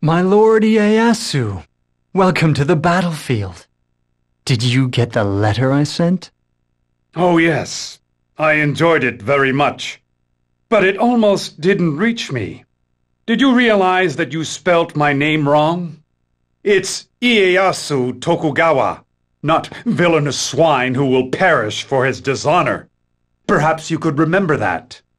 My Lord Ieyasu, welcome to the battlefield. Did you get the letter I sent? Oh, yes. I enjoyed it very much. But it almost didn't reach me. Did you realize that you spelt my name wrong? It's Ieyasu Tokugawa, not villainous swine who will perish for his dishonor. Perhaps you could remember that.